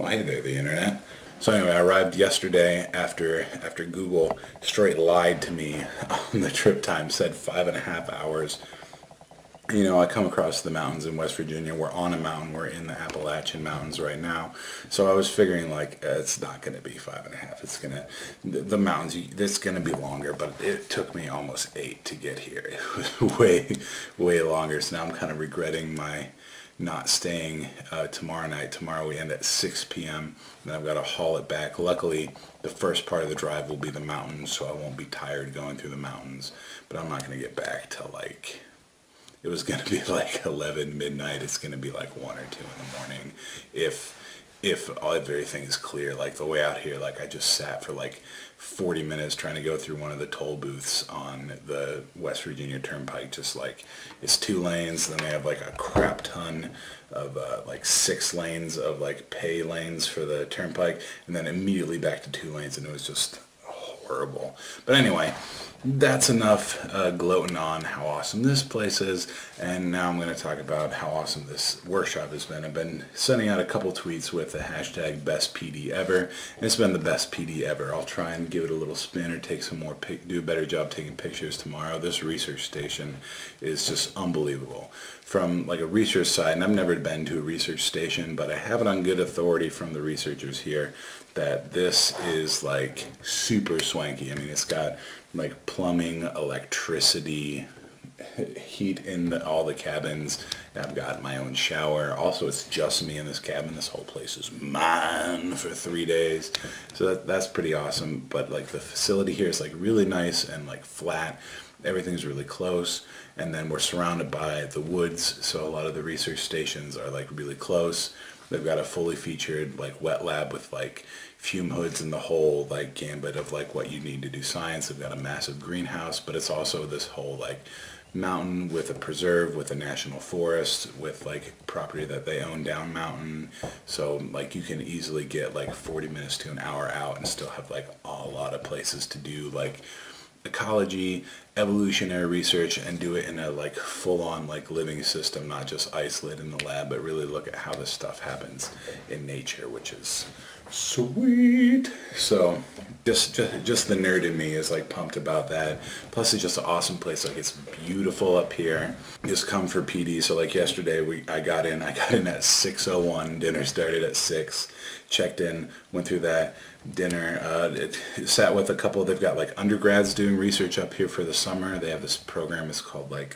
hey there, the internet. So anyway, I arrived yesterday after Google straight lied to me on the trip time, said 5.5 hours. You know, I come across the mountains in West Virginia. We're on a mountain. We're in the Appalachian Mountains right now. So I was figuring like it's not going to be 5.5. It's going to, the mountains, it's going to be longer, but it took me almost 8 to get here. It was way longer. So now I'm kind of regretting my not staying tomorrow night. Tomorrow we end at 6 p.m. and I've got to haul it back. Luckily, the first part of the drive will be the mountains, so I won't be tired going through the mountains. But I'm not going to get back till like, it was going to be like 11 midnight. It's going to be like 1 or 2 in the morning if everything is clear. Like the way out here, like I just sat for like 40 minutes trying to go through one of the toll booths on the West Virginia Turnpike. Just like, it's 2 lanes, then they have like a crap ton of like 6 lanes of like pay lanes for the turnpike, and then immediately back to 2 lanes, and it was just horrible. But anyway, that's enough gloating on how awesome this place is, and now I'm going to talk about how awesome this workshop has been. I've been sending out a couple tweets with the hashtag #BestPDEver, and it's been the best PD ever. I'll try and give it a little spin or take some more, do a better job taking pictures tomorrow. This research station is just unbelievable. From like a research side, and I've never been to a research station, but I have it on good authority from the researchers here that this is like super swanky. I mean, it's got like plumbing, electricity, heat in all the cabins. I've got my own shower. Also, it's just me in this cabin. This whole place is mine for 3 days. So that's pretty awesome. But like the facility here is like really nice and like flat. Everything's really close. And then we're surrounded by the woods. So a lot of the research stations are like really close. They've got a fully featured like wet lab with like fume hoods and the whole like gambit of like what you need to do science. They've got a massive greenhouse, but it's also this whole like mountain with a preserve, with a national forest, with like property that they own down mountain. So like you can easily get like 40 minutes to an hour out and still have like a lot of places to do like ecology, evolutionary research, and do it in a like full-on like living system, not just isolate in the lab, but really look at how this stuff happens in nature, which is sweet. So just the nerd in me is like pumped about that. Plus it's just an awesome place. Like it's beautiful up here. Just come for PD. So like yesterday I got in at 6:01. Dinner started at 6. Checked in, went through that dinner, sat with a couple. They've got like undergrads doing research up here for the summer. They have this program, it's called like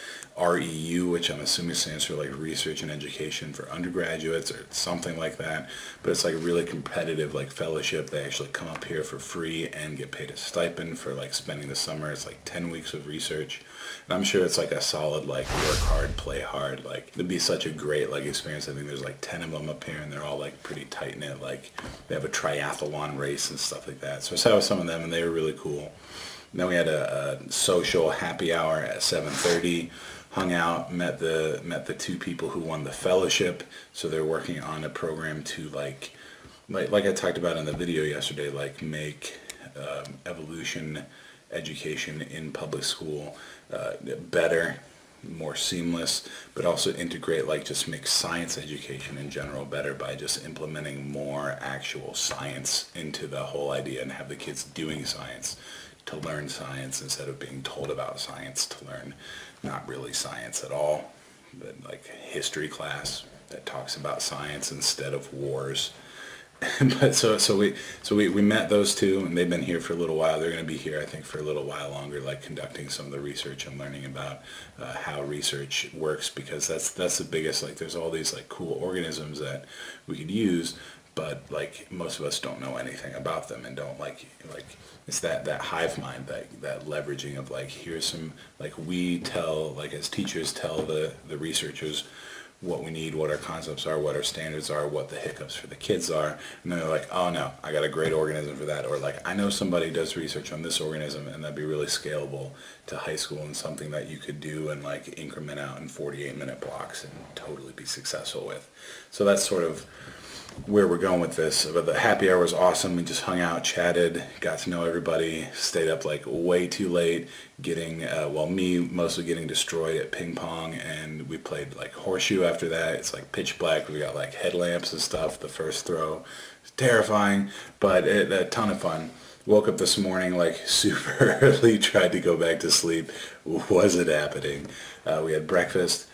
REU, which I'm assuming stands for like Research and Education for Undergraduates or something like that. But it's like a really competitive like fellowship. They actually come up here for free and get paid a stipend for like spending the summer. It's like 10 weeks of research. And I'm sure it's like a solid like work hard, play hard. Like it'd be such a great like experience. I think there's like 10 of them up here and they're all like pretty tight knit. Like they have a triathlon race and stuff like that. So I sat with some of them and they were really cool. And then we had a social happy hour at 7:30. Hung out, met the 2 people who won the fellowship. So they're working on a program to like I talked about in the video yesterday, like make evolution education in public school better, more seamless, but also integrate, like just make science education in general better by just implementing more actual science into the whole idea and have the kids doing science to learn science instead of being told about science to learn not really science at all, but like history class that talks about science instead of wars. But so we met those 2 and they've been here for a little while. They're going to be here I think for a little while longer, like conducting some of the research and learning about how research works, because that's the biggest, like there's all these like cool organisms that we could use, but like most of us don't know anything about them and don't like it's that hive mind, that leveraging of like here's some, like we tell, like as teachers tell the researchers what we need, what our concepts are, what our standards are, what the hiccups for the kids are, and then they're like, oh no, I got a great organism for that, or like I know somebody does research on this organism and that'd be really scalable to high school and something that you could do and like increment out in 48-minute blocks and totally be successful with. So that's sort of where we're going with this. But the happy hour was awesome. We just hung out, chatted, got to know everybody, stayed up like way too late, getting, well, me mostly getting destroyed at ping pong, and we played like horseshoe after that. It's like pitch black. We got like headlamps and stuff. The first throw was terrifying, but a ton of fun. Woke up this morning like super early, tried to go back to sleep. Wasn't happening. We had breakfast.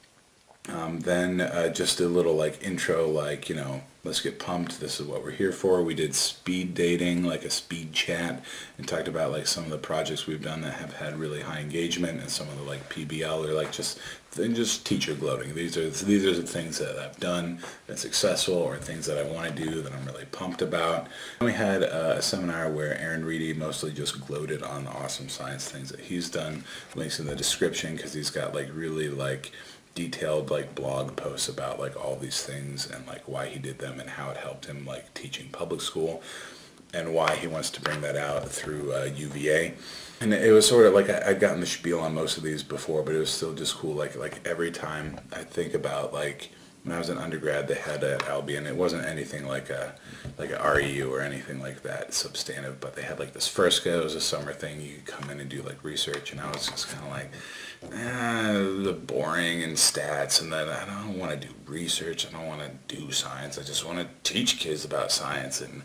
Then just a little like intro, like, you know, let's get pumped. This is what we're here for. We did speed dating, like a speed chat, and talked about like some of the projects we've done that have had really high engagement, and some of the like PBL or like just teacher gloating. These are the things that I've done that's successful, or things that I want to do that I'm really pumped about. And we had a seminar where Reedy mostly just gloated on the awesome science things that he's done. Links in the description, because he's got like really like detailed like blog posts about like all these things, and like why he did them and how it helped him like teaching public school, and why he wants to bring that out through UVA. And it was sort of like I'd gotten the spiel on most of these before, but it was still just cool. Like every time I think about like when I was an undergrad, they had at Albion, it wasn't anything like a REU or anything like that substantive, but they had like this first go, it was a summer thing, you could come in and do like research, and I was just kind of like, the boring and stats, and then I don't want to do research, I don't want to do science, I just want to teach kids about science. And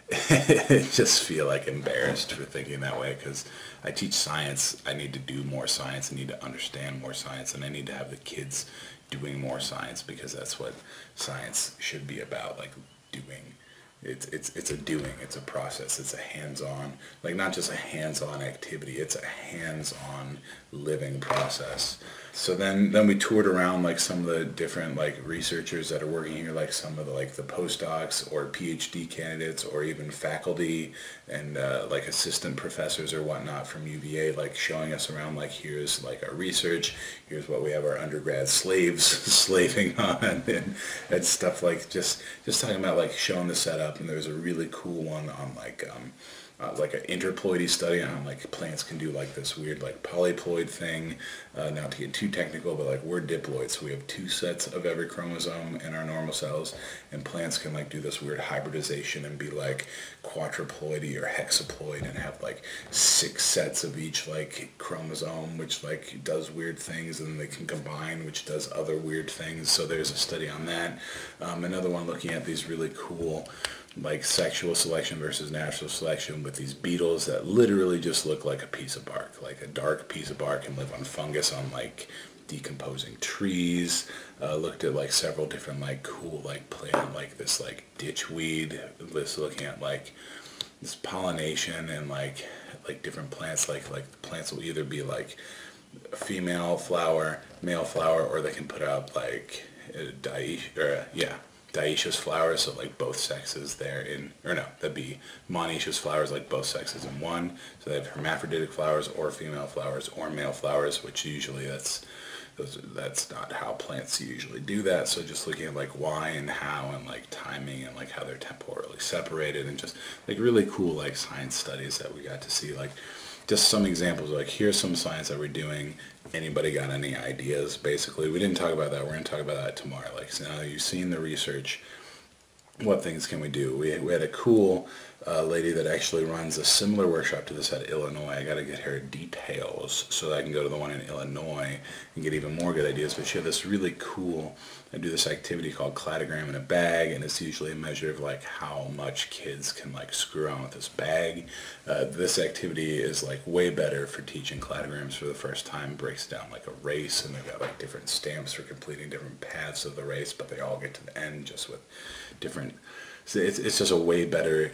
I just feel like embarrassed for thinking that way, because I teach science, I need to do more science, I need to understand more science, and I need to have the kids doing more science, because that's what science should be about, like doing. It's a doing, it's a process, it's a hands-on, like not just a hands-on activity, it's a hands-on living process. So then we toured around like some of the different like researchers that are working here, like some of the like the postdocs or PhD candidates, or even faculty and like assistant professors or whatnot from UVA, like showing us around, like here's like our research, here's what we have our undergrad slaves slaving on, and stuff, like just talking about like showing the setup. And there's a really cool one on like an interploidy study on how like plants can do like this weird like polyploid thing. Not to get too technical, but like we're diploids, so we have 2 sets of every chromosome in our normal cells, and plants can like do this weird hybridization and be like quadruploidy or hexaploid, and have like 6 sets of each like chromosome, which like does weird things, and then they can combine, which does other weird things. So there's a study on that. Another one looking at these really cool like sexual selection versus natural selection with these beetles that literally just look like a piece of bark, like a dark piece of bark, and live on fungus on like decomposing trees. Looked at like several different like cool like plant, like this like ditchweed, this looking at like this pollination and like different plants, like the plants will either be like a female flower, male flower, or they can put out like dioecious flowers, so like both sexes there in, or no, that'd be monoecious flowers, like both sexes in one. So they have hermaphroditic flowers, or female flowers, or male flowers, which usually that's not how plants usually do that. So just looking at like why and how, and like timing, and like how they're temporally separated, and just like really cool like science studies that we got to see. Like just some examples, like here's some science that we're doing. Anybody got any ideas? Basically, we didn't talk about that. We're going to talk about that tomorrow. Like, so now you've seen the research. What things can we do? We had a cool lady that actually runs a similar workshop to this at Illinois. I got to get her details so that I can go to the one in Illinois and get even more good ideas. But she had this really cool, I do this activity called cladogram in a bag, and it's usually a measure of like how much kids can like screw around with this bag. This activity is like way better for teaching cladograms for the first time. Breaks down like a race, and they've got like different stamps for completing different paths of the race, but they all get to the end just with different. So it's just a way better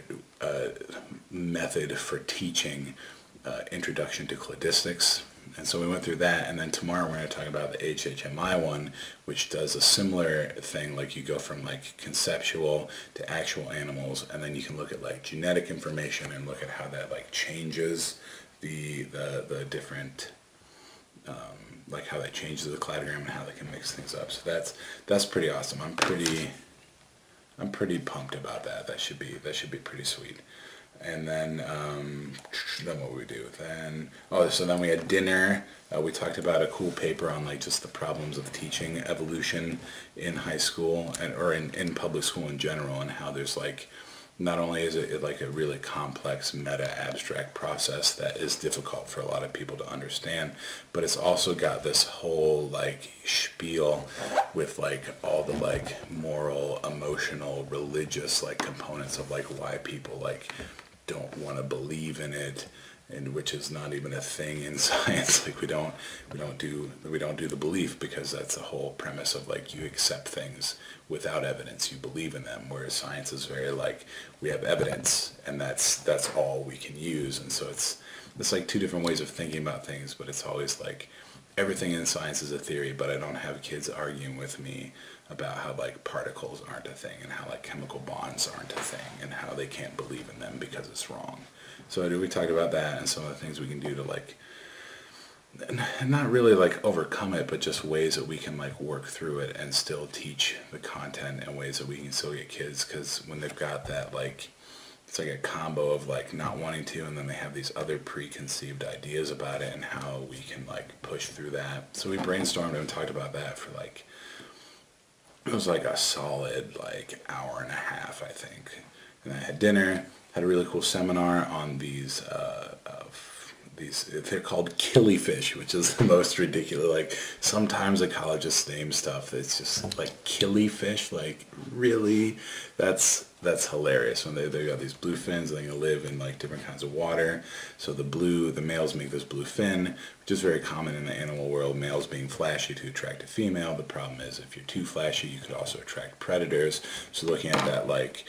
method for teaching introduction to cladistics. And so we went through that, and then tomorrow we're going to talk about the HHMI one, which does a similar thing. Like you go from like conceptual to actual animals, and then you can look at like genetic information and look at how that like changes the different like how that changes the cladogram and how they can mix things up. So that's pretty awesome. I'm pretty pumped about that. That should be pretty sweet. And then what would we do? So then we had dinner. We talked about a cool paper on like just the problems of teaching evolution in high school or in public school in general, and how there's like, not only is it like a really complex meta-abstract process that is difficult for a lot of people to understand, but it's also got this whole like spiel with like all the like moral, emotional, religious like components of like why people like don't want to believe in it, and which is not even a thing in science. Like we don't do the belief, because that's the whole premise of like you accept things without evidence, you believe in them, whereas science is very like we have evidence and that's all we can use. And so it's like two different ways of thinking about things, but it's always like everything in science is a theory, but I don't have kids arguing with me about how like particles aren't a thing, and how like chemical bonds aren't a thing, and how they can't believe in them because it's wrong. So we talked about that and some of the things we can do to like, not really like overcome it, but just ways that we can like work through it and still teach the content, and ways that we can still get kids, because when they've got that like, it's like a combo of like not wanting to, and then they have these other preconceived ideas about it, and how we can like push through that. So we brainstormed and talked about that for like, it was like a solid like hour and a half, I think. And I had dinner, had a really cool seminar on these they're called killifish, which is the most ridiculous. Like sometimes the colleges name stuff that's just like killifish. Like really, that's hilarious. When they got these blue fins, and they live in like different kinds of water. So the males make this blue fin, which is very common in the animal world. Males being flashy to attract a female. The problem is if you're too flashy, you could also attract predators. So looking at that like,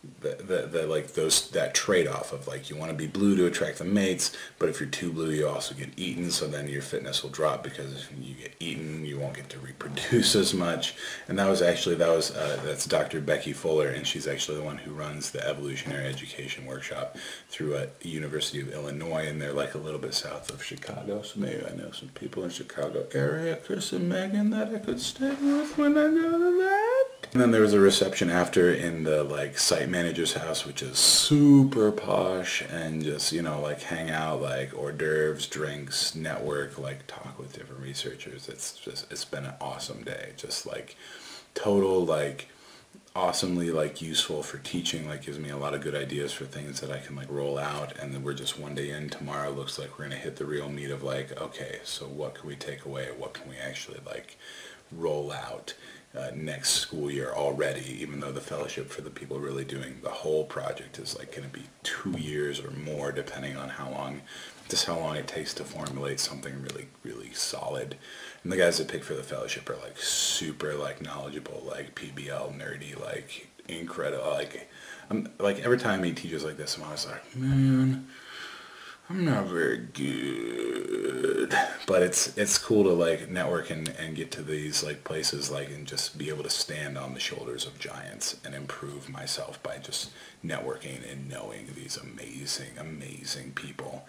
that trade-off of like, you want to be blue to attract the mates, but if you're too blue you also get eaten, so then your fitness will drop, because if you get eaten you won't get to reproduce as much. And that's Dr. Becky Fuller, and she's actually the one who runs the evolutionary education workshop through a University of Illinois, and they're like a little bit south of Chicago, so maybe I know some people in Chicago area, Chris and Megan, that I could stay with when I go to that. And then there was a reception after in the like site manager's house, which is super posh, and just, you know, like hang out, like hors d'oeuvres, drinks, network, like talk with different researchers. It's been an awesome day. Just like total like awesomely like useful for teaching, like gives me a lot of good ideas for things that I can like roll out. And then we're just one day in. Tomorrow looks like we're gonna hit the real meat of like, okay, so what can we take away? What can we actually like roll out next school year already, even though the fellowship for the people really doing the whole project is like going to be 2 years or more, depending on how long it takes to formulate something really, really solid. And the guys that pick for the fellowship are like super like knowledgeable, like PBL nerdy, like incredible. Like I'm like, every time I meet teachers like this, I'm always like, man, I'm not very good, but it's cool to like network and get to these like places, like, and just be able to stand on the shoulders of giants and improve myself by just networking and knowing these amazing people.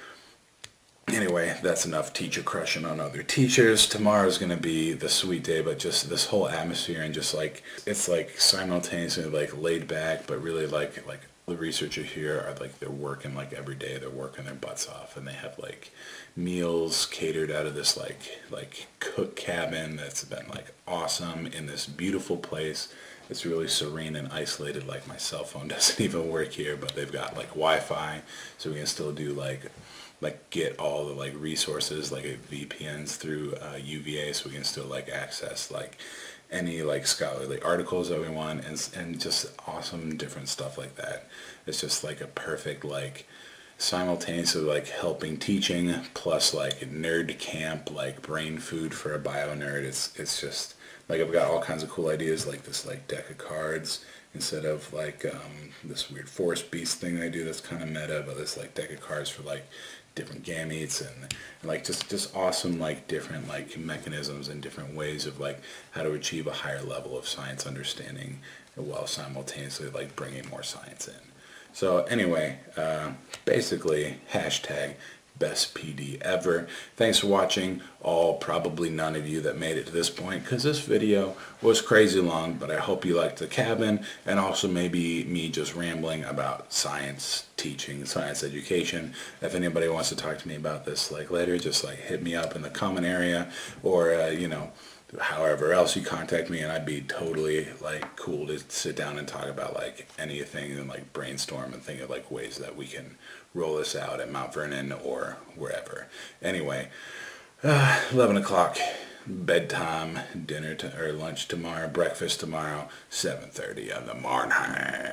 Anyway, that's enough teacher crushing on other teachers. Tomorrow's gonna be the sweet day, but just this whole atmosphere, and just like, it's like simultaneously like laid back, but really like the researchers here are like, they're working like every day, they're working their butts off, and they have like meals catered out of this like cook cabin that's been like awesome in this beautiful place. It's really serene and isolated. Like my cell phone doesn't even work here, but they've got like Wi-Fi, so we can still do like get all the like resources like VPNs through UVA, so we can still like access like any like scholarly articles that we want, and just awesome different stuff like that. It's just like a perfect like simultaneously like helping teaching plus like nerd camp, like brain food for a bio nerd. It's just like, I've got all kinds of cool ideas, like this like deck of cards instead of like this weird forest beast thing I do that's kind of meta, but this like deck of cards for like different gametes and like just awesome like different like mechanisms and different ways of like how to achieve a higher level of science understanding while simultaneously like bringing more science in. So anyway, basically hashtag best PD ever. Thanks for watching, all probably none of you that made it to this point, because this video was crazy long, but I hope you liked the cabin, and also maybe me just rambling about science teaching, science education. If anybody wants to talk to me about this like later, just like hit me up in the comment area, or you know, however else you contact me, and I'd be totally like cool to sit down and talk about like anything and like brainstorm and think of like ways that we can roll this out at Mount Vernon or wherever. Anyway, 11 o'clock, bedtime, dinner or lunch tomorrow, breakfast tomorrow, 7:30 in the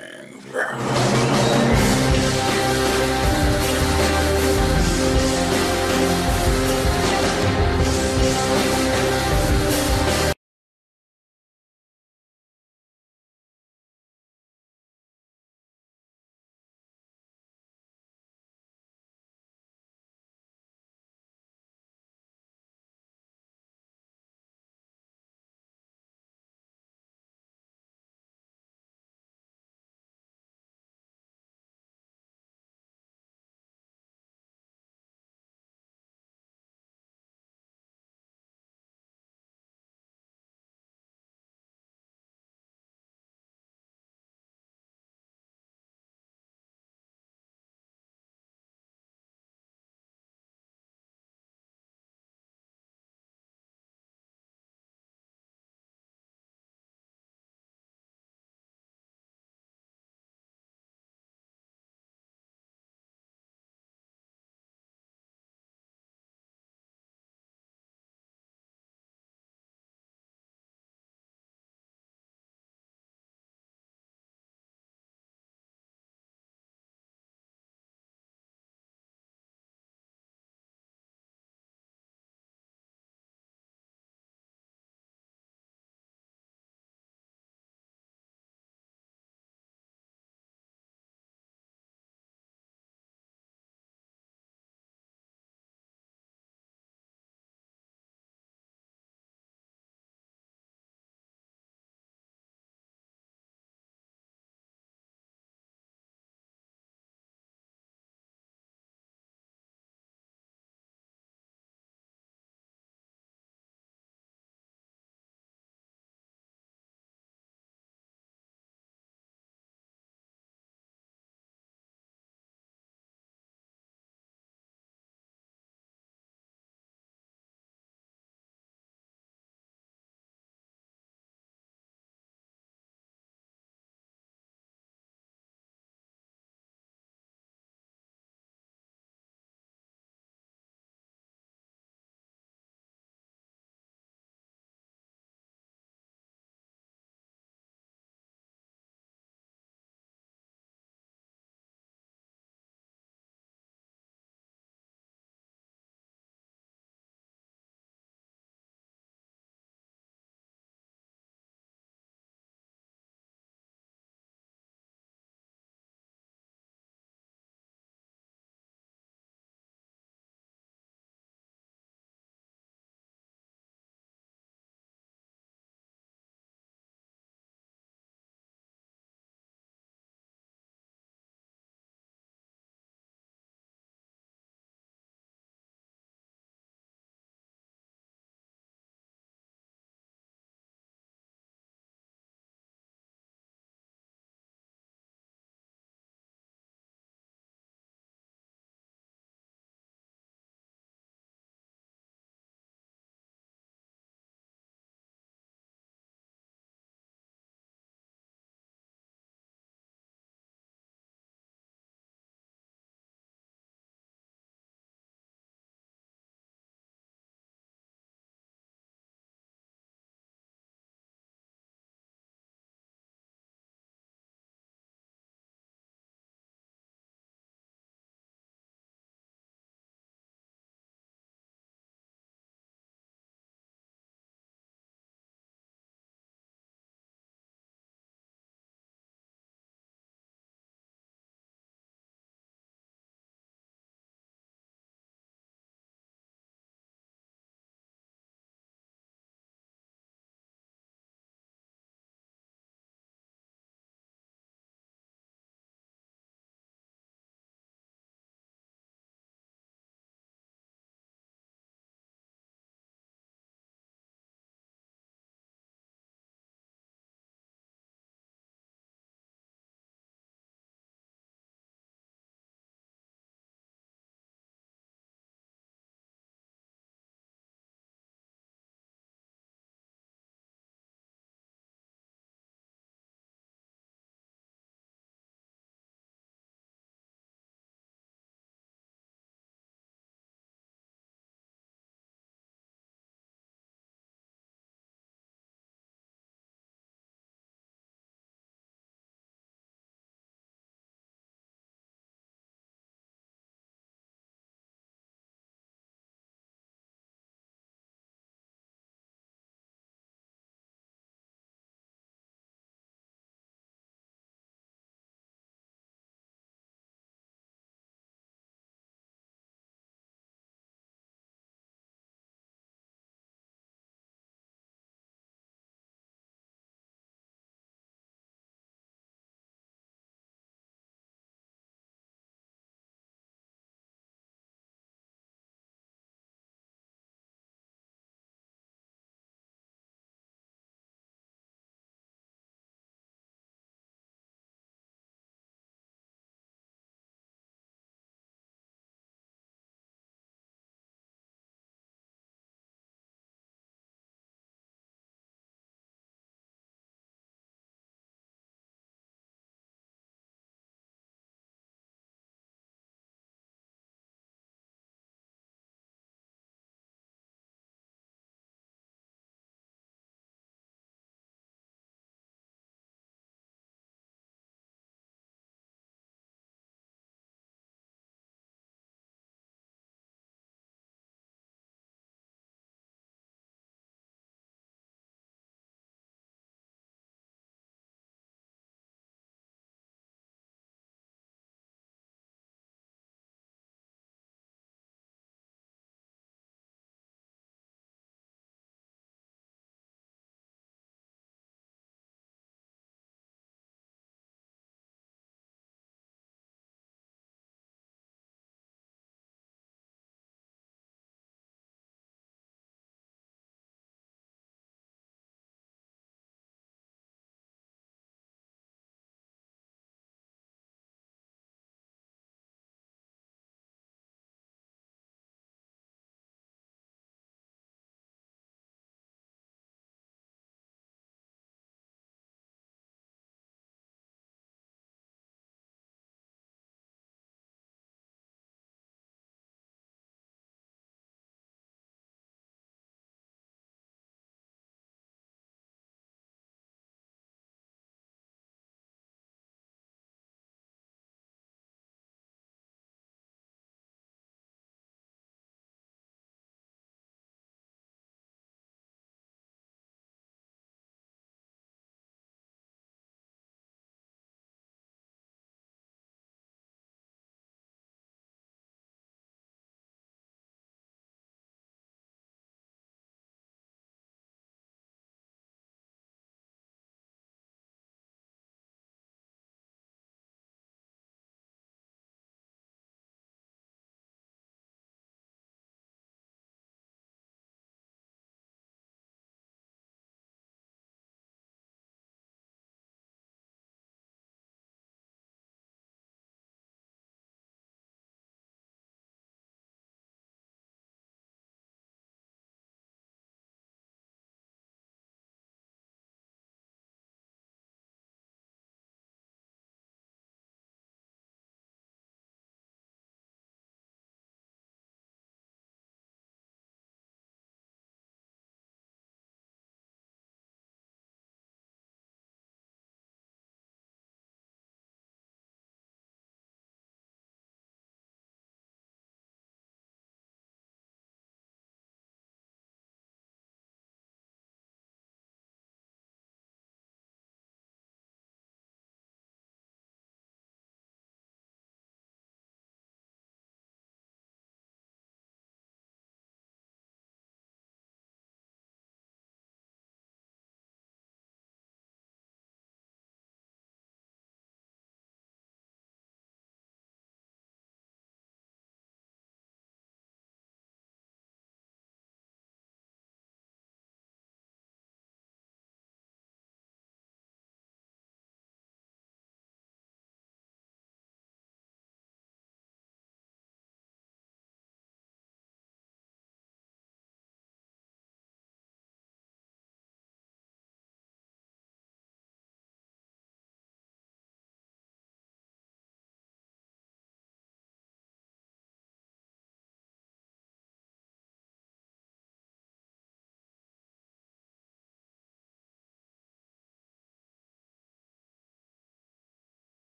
morning.